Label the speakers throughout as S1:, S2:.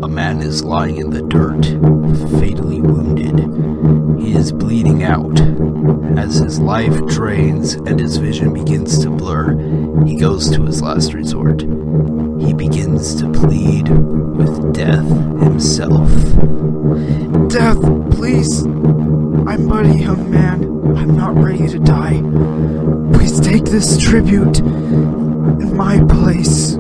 S1: man is lying in the dirt, fatally wounded. He is bleeding out. As his life drains and his vision begins to blur, he goes to his last resort. He begins to plead with death himself.
S2: Death, please. I'm but a young man. I'm not ready to die. Please take this tribute in my place.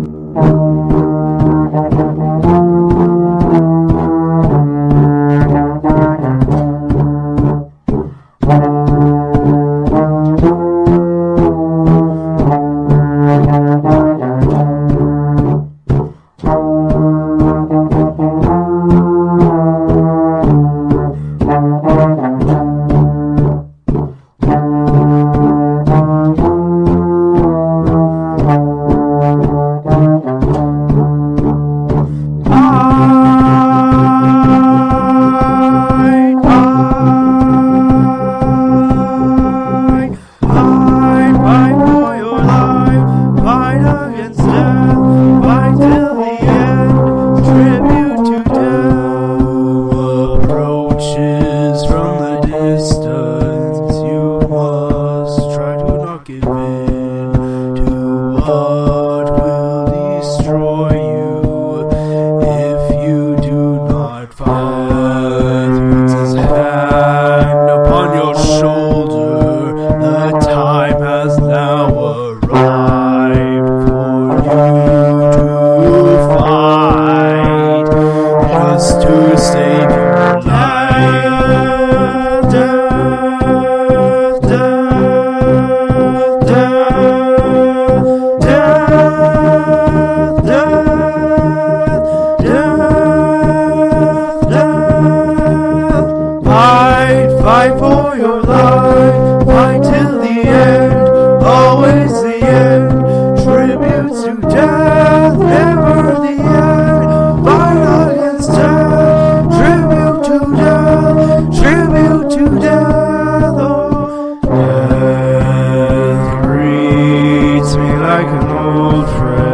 S2: Fight for your life, fight till the end, always the end. Tribute to death, never the end. Fight against death, tribute to death, tribute to death. Oh, death greets me like an old friend.